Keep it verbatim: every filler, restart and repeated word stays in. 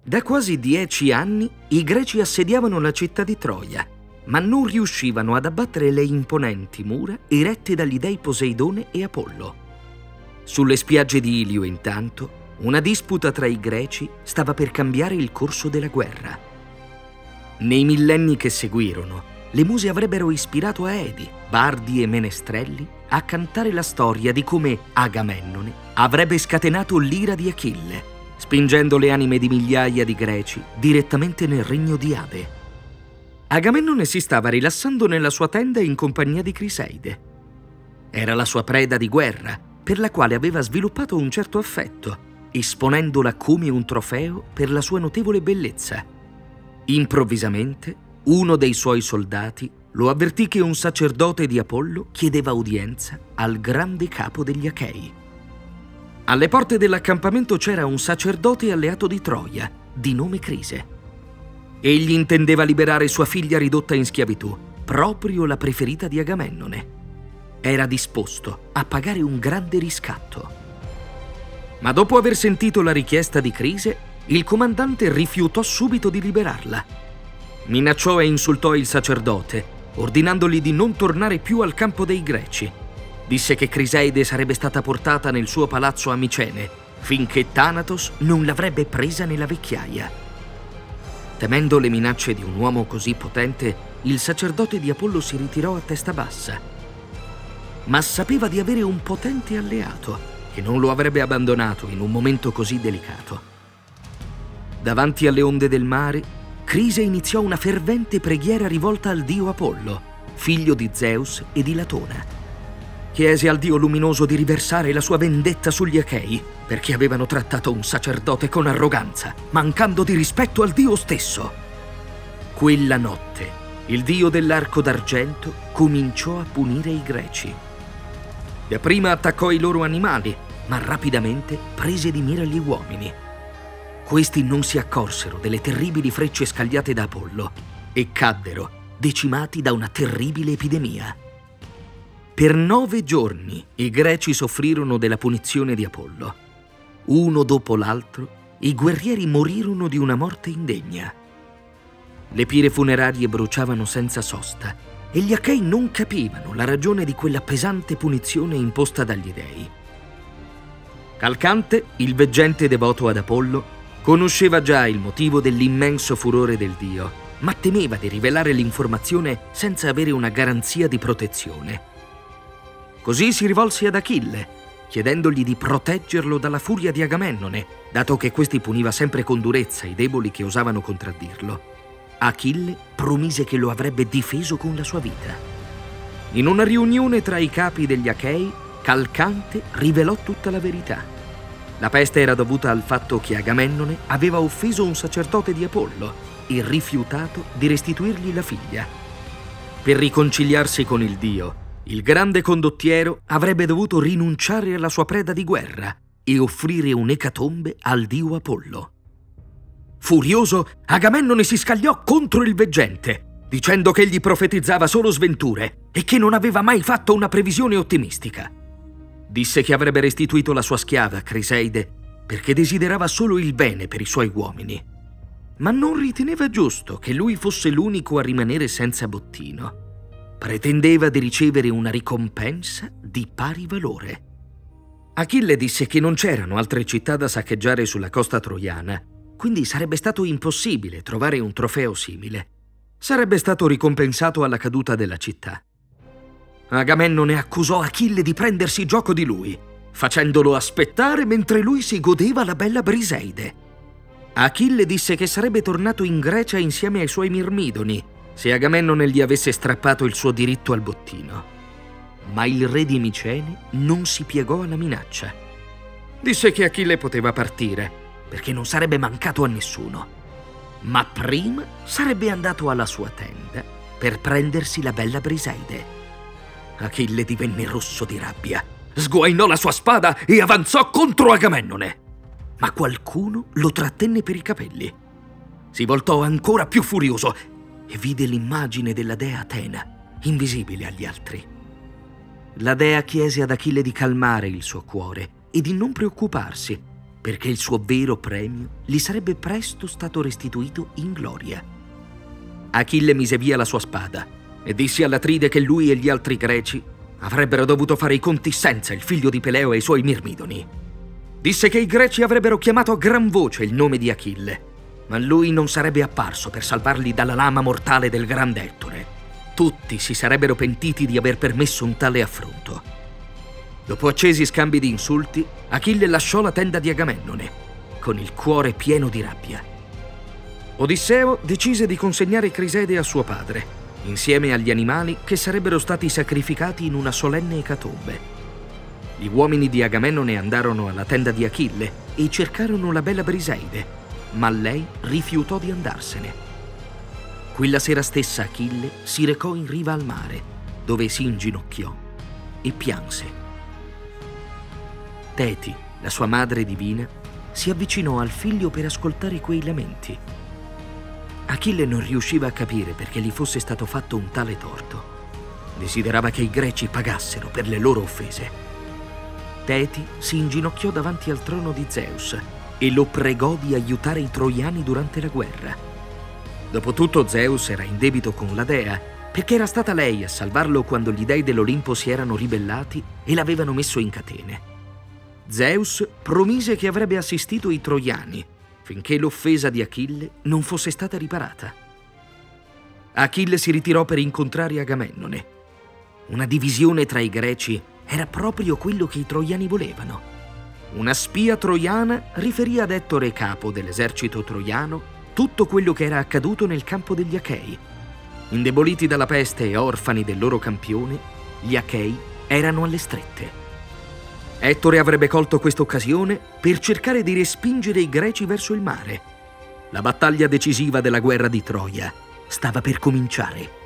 Da quasi dieci anni i greci assediavano la città di Troia, ma non riuscivano ad abbattere le imponenti mura erette dagli dei Poseidone e Apollo. Sulle spiagge di Ilio, intanto, una disputa tra i greci stava per cambiare il corso della guerra. Nei millenni che seguirono, le muse avrebbero ispirato Aedi, bardi e menestrelli a cantare la storia di come Agamennone avrebbe scatenato l'ira di Achille, spingendo le anime di migliaia di greci direttamente nel regno di Ade. Agamennone si stava rilassando nella sua tenda in compagnia di Criseide. Era la sua preda di guerra, per la quale aveva sviluppato un certo affetto, esponendola come un trofeo per la sua notevole bellezza. Improvvisamente, uno dei suoi soldati lo avvertì che un sacerdote di Apollo chiedeva udienza al grande capo degli Achei. Alle porte dell'accampamento c'era un sacerdote alleato di Troia, di nome Crise. Egli intendeva liberare sua figlia ridotta in schiavitù, proprio la preferita di Agamennone. Era disposto a pagare un grande riscatto. Ma dopo aver sentito la richiesta di Crise, il comandante rifiutò subito di liberarla. Minacciò e insultò il sacerdote, ordinandogli di non tornare più al campo dei Greci. Disse che Criseide sarebbe stata portata nel suo palazzo a Micene, finché Thanatos non l'avrebbe presa nella vecchiaia. Temendo le minacce di un uomo così potente, il sacerdote di Apollo si ritirò a testa bassa. Ma sapeva di avere un potente alleato, che non lo avrebbe abbandonato in un momento così delicato. Davanti alle onde del mare, Crise iniziò una fervente preghiera rivolta al dio Apollo, figlio di Zeus e di Latona. Chiese al dio luminoso di riversare la sua vendetta sugli Achei, perché avevano trattato un sacerdote con arroganza, mancando di rispetto al dio stesso. Quella notte, il dio dell'arco d'argento cominciò a punire i greci. Dapprima attaccò i loro animali, ma rapidamente prese di mira gli uomini. Questi non si accorsero delle terribili frecce scagliate da Apollo e caddero, decimati da una terribile epidemia. Per nove giorni i greci soffrirono della punizione di Apollo. Uno dopo l'altro, i guerrieri morirono di una morte indegna. Le pire funerarie bruciavano senza sosta e gli Achei non capivano la ragione di quella pesante punizione imposta dagli dei. Calcante, il veggente devoto ad Apollo, conosceva già il motivo dell'immenso furore del dio, ma temeva di rivelare l'informazione senza avere una garanzia di protezione. Così si rivolse ad Achille, chiedendogli di proteggerlo dalla furia di Agamennone, dato che questi puniva sempre con durezza i deboli che osavano contraddirlo. Achille promise che lo avrebbe difeso con la sua vita. In una riunione tra i capi degli Achei, Calcante rivelò tutta la verità. La peste era dovuta al fatto che Agamennone aveva offeso un sacerdote di Apollo e rifiutato di restituirgli la figlia. Per riconciliarsi con il dio, il grande condottiero avrebbe dovuto rinunciare alla sua preda di guerra e offrire un'ecatombe al dio Apollo. Furioso, Agamennone si scagliò contro il veggente, dicendo che egli profetizzava solo sventure e che non aveva mai fatto una previsione ottimistica. Disse che avrebbe restituito la sua schiava, Criseide, perché desiderava solo il bene per i suoi uomini. Ma non riteneva giusto che lui fosse l'unico a rimanere senza bottino. Pretendeva di ricevere una ricompensa di pari valore. Achille disse che non c'erano altre città da saccheggiare sulla costa troiana, quindi sarebbe stato impossibile trovare un trofeo simile. Sarebbe stato ricompensato alla caduta della città. Agamennone accusò Achille di prendersi gioco di lui, facendolo aspettare mentre lui si godeva la bella Briseide. Achille disse che sarebbe tornato in Grecia insieme ai suoi mirmidoni se Agamennone gli avesse strappato il suo diritto al bottino. Ma il re di Micene non si piegò alla minaccia. Disse che Achille poteva partire, perché non sarebbe mancato a nessuno. Ma prima sarebbe andato alla sua tenda per prendersi la bella Briseide. Achille divenne rosso di rabbia, sguainò la sua spada e avanzò contro Agamennone. Ma qualcuno lo trattenne per i capelli. Si voltò ancora più furioso e vide l'immagine della dea Atena, invisibile agli altri. La dea chiese ad Achille di calmare il suo cuore e di non preoccuparsi, perché il suo vero premio gli sarebbe presto stato restituito in gloria. Achille mise via la sua spada e disse all'Atride che lui e gli altri greci avrebbero dovuto fare i conti senza il figlio di Peleo e i suoi mirmidoni. Disse che i greci avrebbero chiamato a gran voce il nome di Achille, ma lui non sarebbe apparso per salvarli dalla lama mortale del grande Ettore. Tutti si sarebbero pentiti di aver permesso un tale affronto. Dopo accesi scambi di insulti, Achille lasciò la tenda di Agamennone, con il cuore pieno di rabbia. Odisseo decise di consegnare Crisede a suo padre, insieme agli animali che sarebbero stati sacrificati in una solenne ecatombe. Gli uomini di Agamennone andarono alla tenda di Achille e cercarono la bella Briseide, ma lei rifiutò di andarsene. Quella sera stessa Achille si recò in riva al mare, dove si inginocchiò e pianse. Teti, la sua madre divina, si avvicinò al figlio per ascoltare quei lamenti. Achille non riusciva a capire perché gli fosse stato fatto un tale torto. Desiderava che i greci pagassero per le loro offese. Teti si inginocchiò davanti al trono di Zeus e lo pregò di aiutare i troiani durante la guerra. Dopotutto Zeus era in debito con la dea, perché era stata lei a salvarlo quando gli dei dell'Olimpo si erano ribellati e l'avevano messo in catene. Zeus promise che avrebbe assistito i troiani finché l'offesa di Achille non fosse stata riparata. Achille si ritirò per incontrare Agamennone. Una divisione tra i greci era proprio quello che i troiani volevano. Una spia troiana riferì ad Ettore, capo dell'esercito troiano, tutto quello che era accaduto nel campo degli Achei. Indeboliti dalla peste e orfani del loro campione, gli Achei erano alle strette. Ettore avrebbe colto questa occasione per cercare di respingere i greci verso il mare. La battaglia decisiva della guerra di Troia stava per cominciare.